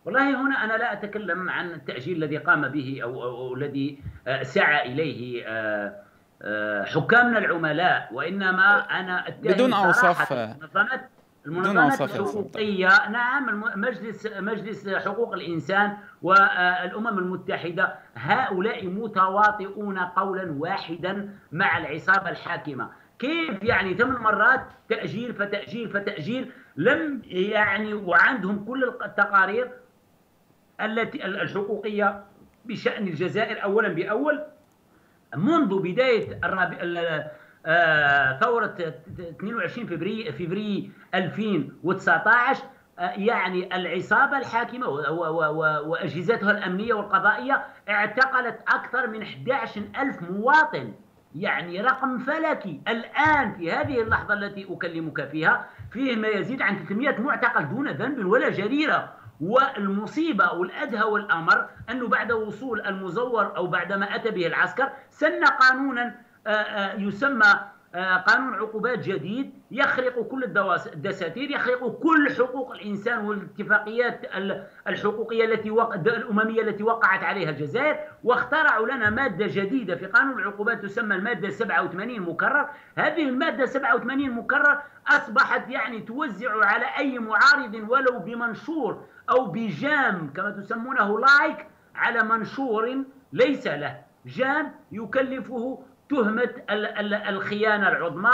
والله هنا أنا لا أتكلم عن التأجيل الذي قام به أو الذي سعى إليه حكامنا العملاء، وإنما أنا بدون أتهم صراحة أوصاف. بدون المنظمات أوصاف يا سلطان. الحقوقية. نعم، مجلس حقوق الإنسان والأمم المتحدة، هؤلاء متواطئون قولا واحدا مع العصابة الحاكمة. كيف يعني 8 مرات تأجيل فتأجيل فتأجيل؟ لم يعني، وعندهم كل التقارير الحقوقية بشأن الجزائر أولا بأول، منذ بداية ثورة 22 فبراير 2019. يعني العصابة الحاكمة وأجهزتها الأمنية والقضائية اعتقلت أكثر من 11 ألف مواطن. يعني رقم فلكي. الآن في هذه اللحظة التي أكلمك فيها، فيه ما يزيد عن 300 معتقل دون ذنب ولا جريرة. والمصيبة والأدهى والأمر أنه بعد وصول المزور أو بعدما أتى به العسكر سن قانونا يسمى قانون عقوبات جديد، يخرق كل الدساتير، يخرق كل حقوق الإنسان والاتفاقيات الحقوقية الأممية التي وقعت عليها الجزائر. واخترعوا لنا مادة جديدة في قانون العقوبات تسمى المادة 87 مكرر. هذه المادة 87 مكرر أصبحت يعني توزع على أي معارض ولو بمنشور أو بجام كما تسمونه لايك على منشور ليس له جام، يكلفه تهمة الخيانة العظمى،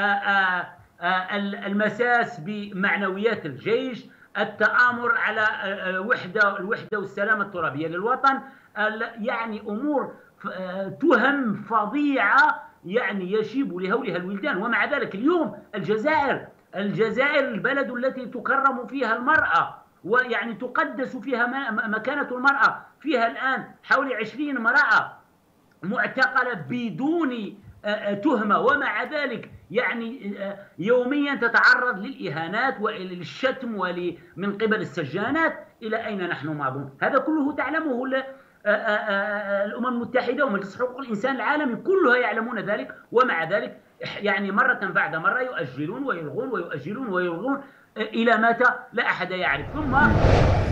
المساس بمعنويات الجيش، التآمر على الوحدة والسلامة الترابية للوطن. يعني أمور تهم فظيعة يعني يشيب لهولها الولدان. ومع ذلك اليوم الجزائر البلد التي تكرم فيها المرأة ويعني تقدس فيها مكانة المرأة، فيها الآن حوالي 20 امرأة معتقلة بدون تهمة، ومع ذلك يعني يوميا تتعرض للإهانات وللشتم من قبل السجانات. إلى أين نحن ماضون؟ هذا كله تعلمه الأمم المتحدة ومجلس حقوق الإنسان العالمي، كلها يعلمون ذلك. ومع ذلك يعني مرة بعد مرة يؤجلون ويلغون ويؤجلون ويلغون. إلى متى؟ لا أحد يعرف. ثم